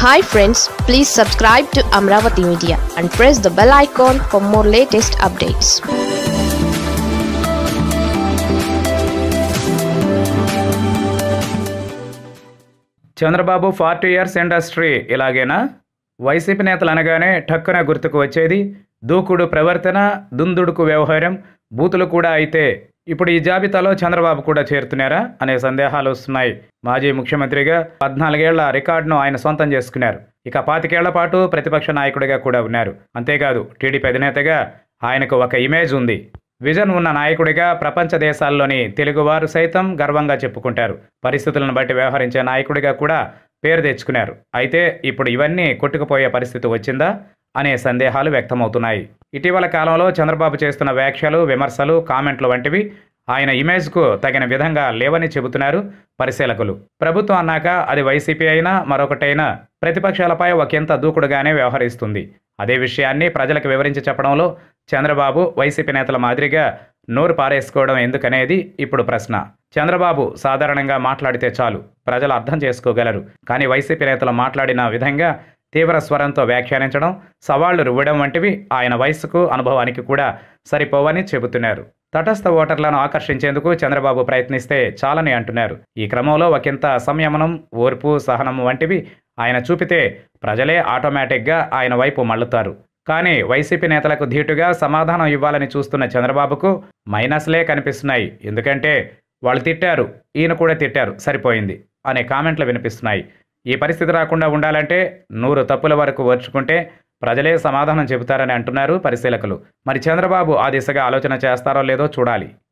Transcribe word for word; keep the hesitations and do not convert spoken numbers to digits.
Hi friends, please subscribe to Amaravathi Media and press the bell icon for more latest updates. Chandrababu forty years industry ఇలాగేనా? వైసీపీ నేతలు అనగానే ఠక్కున గుర్తుకు వచ్చేది దూకుడు ప్రవర్తన, దుందుడుకు వ్యవహారం, బూతులు కూడా. అయితే ఇప్పుడు ఈ జాబితాలో చంద్రబాబు కూడా చేరుతున్నారా అనే సందేహాలు వస్తున్నాయి. మాజీ ముఖ్యమంత్రిగా పద్నాలుగేళ్ల రికార్డును ఆయన సొంతం చేసుకున్నారు. ఇక పాతికేళ్ల పాటు ప్రతిపక్ష నాయకుడిగా కూడా ఉన్నారు. అంతేకాదు టీడీపీ అధినేతగా ఆయనకు ఒక ఇమేజ్ ఉంది. విజన్ ఉన్న నాయకుడిగా ప్రపంచ దేశాల్లోని తెలుగువారు సైతం గర్వంగా చెప్పుకుంటారు. పరిస్థితులను బట్టి వ్యవహరించే నాయకుడిగా కూడా పేరు తెచ్చుకున్నారు. అయితే ఇప్పుడు ఇవన్నీ కొట్టుకుపోయే పరిస్థితి వచ్చిందా అనే సందేహాలు వ్యక్తమవుతున్నాయి. ఇటీవల కాలంలో చంద్రబాబు చేస్తున్న వ్యాఖ్యలు, విమర్శలు, కామెంట్లు వంటివి ఆయన ఇమేజ్కు తగిన విధంగా లేవని చెబుతున్నారు పరిశీలకులు. ప్రభుత్వం అన్నాక అది వైసీపీ అయినా మరొకటైనా ప్రతిపక్షాలపై ఒకంత దూకుడుగానే వ్యవహరిస్తుంది. అదే విషయాన్ని ప్రజలకు వివరించి చెప్పడంలో చంద్రబాబు వైసీపీ నేతల మాదిరిగా నోరు పారేసుకోవడం ఎందుకనేది ఇప్పుడు ప్రశ్న. చంద్రబాబు సాధారణంగా మాట్లాడితే చాలు, ప్రజలు అర్థం చేసుకోగలరు. కానీ వైసీపీ నేతలు మాట్లాడిన విధంగా తీవ్ర స్వరంతో వ్యాఖ్యానించడం, సవాళ్లు రువ్వడం వంటివి ఆయన వయసుకు, అనుభవానికి కూడా సరిపోవని చెబుతున్నారు. తటస్థ ఓటర్లను ఆకర్షించేందుకు చంద్రబాబు ప్రయత్నిస్తే చాలని అంటున్నారు. ఈ క్రమంలో ఒకంత సంయమనం, ఓర్పు, సహనం వంటివి ఆయన చూపితే ప్రజలే ఆటోమేటిక్గా ఆయన వైపు మళ్లుతారు. కానీ వైసీపీ నేతలకు ధీటుగా సమాధానం ఇవ్వాలని చూస్తున్న చంద్రబాబుకు మైనస్లే కనిపిస్తున్నాయి. ఎందుకంటే వాళ్ళు తిట్టారు, ఈయన కూడా తిట్టారు, సరిపోయింది అనే కామెంట్లు వినిపిస్తున్నాయి. ఈ పరిస్థితి రాకుండా ఉండాలంటే నూరు తప్పుల వరకు ఓర్చుకుంటే ప్రజలే సమాధానం చెబుతారని అంటున్నారు పరిశీలకులు. మరి చంద్రబాబు ఆ దిశగా ఆలోచన చేస్తారో లేదో చూడాలి.